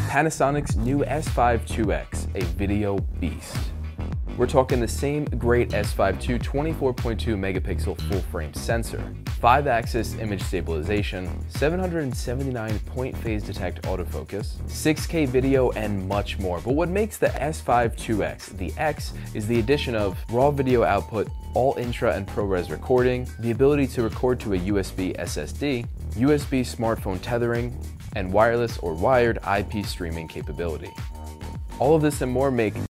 Panasonic's new S5 IIX, a video beast. We're talking the same great S5 II 24.2 megapixel full-frame sensor, 5-axis image stabilization, 779 point phase detect autofocus, 6K video, and much more. But what makes the S5 IIX the X is the addition of raw video output, all intra and ProRes recording, the ability to record to a USB SSD, USB smartphone tethering, and wireless or wired IP streaming capability. All of this and more make